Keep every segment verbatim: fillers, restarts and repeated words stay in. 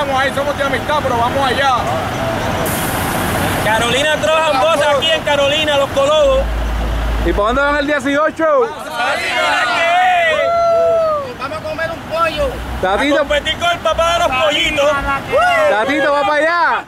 vamos ahí, somos de amistad, pero vamos allá. Carolina Trojan Boss aquí en Carolina, Los Colobos. ¿Y para dónde van el dieciocho? Vamos a comer un pollo. Tatito, A competir con el papá de los pollitos. Tatito va para allá.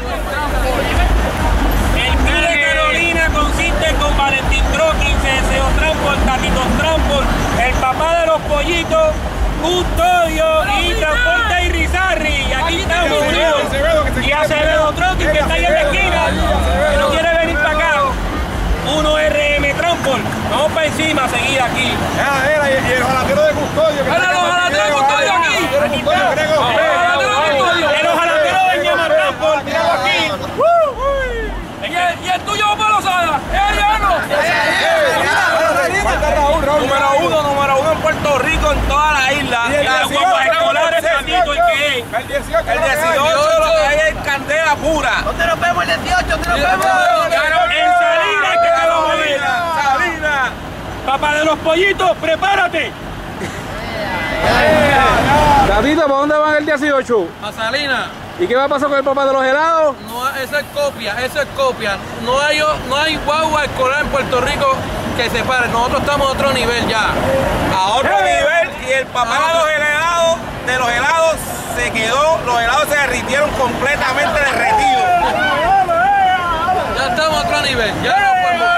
El P de Carolina consiste con Valentín Trucking, C S O Transport, Tatito Transport, el papá de los pollitos, Custodio y Transporte Irizarry. Y aquí estamos unidos. Y Acevedo Trucking, que está ahí en la esquina, que no quiere venir para acá. uno R M Transport. Vamos para encima a seguir aquí. Era, era, y el ojalatero de Custodio. ¡Mira los jalateros de Custodio aquí! Aquí está. ¡El ojalatero de Ñema Transport! ¡Míralo aquí! ¿Y el, y el tuyo para los alas? ¡Es llano! Falta Raúl, Raúl. Número uno, número uno en Puerto Rico, en toda la isla. Y el Las dieciocho, guaguas escolares, Tatito, el que es. El dieciocho. El dieciocho lo que hay es candela pura. ¿Dónde nos vemos el dieciocho? ¿Dónde nos vemos? En Salinas que te lo voy a ir. Salinas. Papá de los pollitos, prepárate. Tatito, ¿para dónde van el dieciocho? A Salinas, ¿Y qué va a pasar con el papá de los helados? no, eso es copia, eso es copia. No hay, no hay guagua escolar en Puerto Rico que se pare. Nosotros estamos a otro nivel ya. A otro nivel, y el papá de los helados, de los helados se quedó, los helados se derritieron completamente derretidos. Ya estamos a otro nivel. Ya no podemos.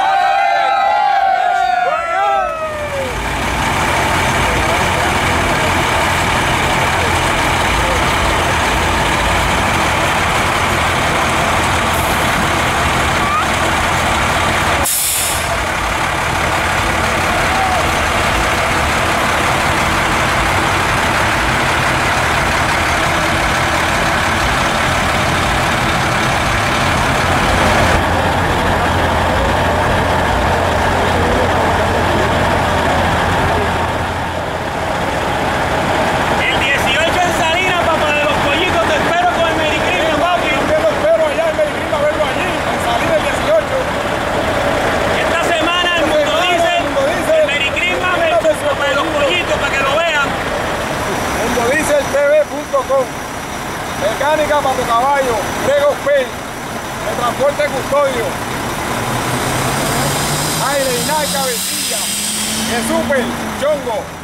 El dieciocho en Salinas, papá de los pollitos, te espero con el Mericrisma, papi. Yo lo espero allá en Medellín a verlo allí. En salida el dieciocho. Esta semana el mundo dice, el Mericrisma versus papá de los pollitos, para que lo vean. Mundodieseltv punto com. Mecánica para tu caballo. Grego Pay. De transporte Custodio. Aire y nada, cabecilla. De super, chongo.